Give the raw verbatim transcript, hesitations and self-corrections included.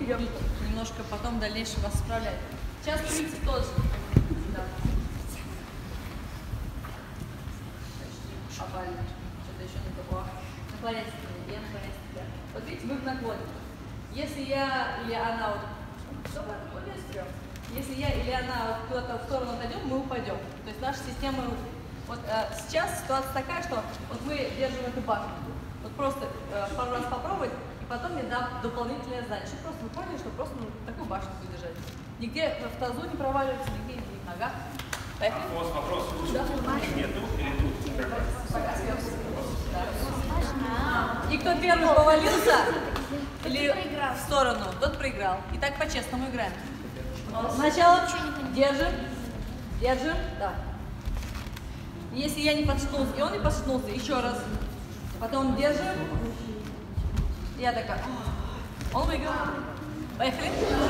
будет немножко потом в дальнейшем вас справлять. Сейчас принцип тот же. Да. Опально. Что-то еще не такое. Наклоняйся ко мне, я наклоняюсь к тебе. Вот видите, мы в наклоне. Если я или она вот, чтобы вот я стрём. Если я или она вот куда-то в сторону отойдем, мы упадем. То есть наша система, вот э, сейчас ситуация такая, что вот мы держим эту башню. Вот просто э, пару раз попробовать, и потом мне дам дополнительное задание. Чтобы просто вы поняли, что просто ну, такую башню будет держать. Нигде в тазу не проваливается, нигде не в ногах. Поехали? А, у вас вопрос лучше да. не тут или тут? Пока сверху. Да. И кто первый повалился, или в сторону, тот проиграл. И так по-честному играем. Сначала держим, держим, да. Если я не подшнулся, и он не подшнулся, еще раз. Потом держим. Я такая, он выиграл. Поехали.